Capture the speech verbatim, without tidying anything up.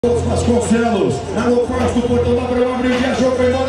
Vasconcelos, Alô Fausto, portão da Brama, abriu, viajou, foi embora.